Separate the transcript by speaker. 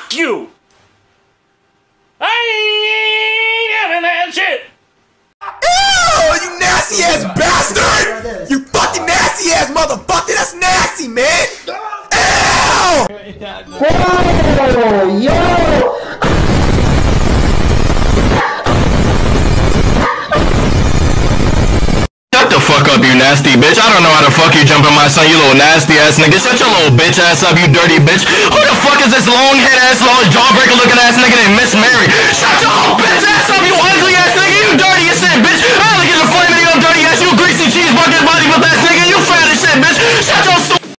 Speaker 1: Fuck you! I ain't having that shit!
Speaker 2: Ew, you nasty ass bastard! You fucking nasty ass motherfucker! That's nasty, man! Ew!
Speaker 3: Oh, yo!
Speaker 4: Shut the fuck up, you nasty bitch. I don't know how the fuck you jumping my son, you little nasty ass nigga. Shut your little bitch ass up, you dirty bitch. Who the fuck is this long head ass, long jawbreaker looking ass nigga named Miss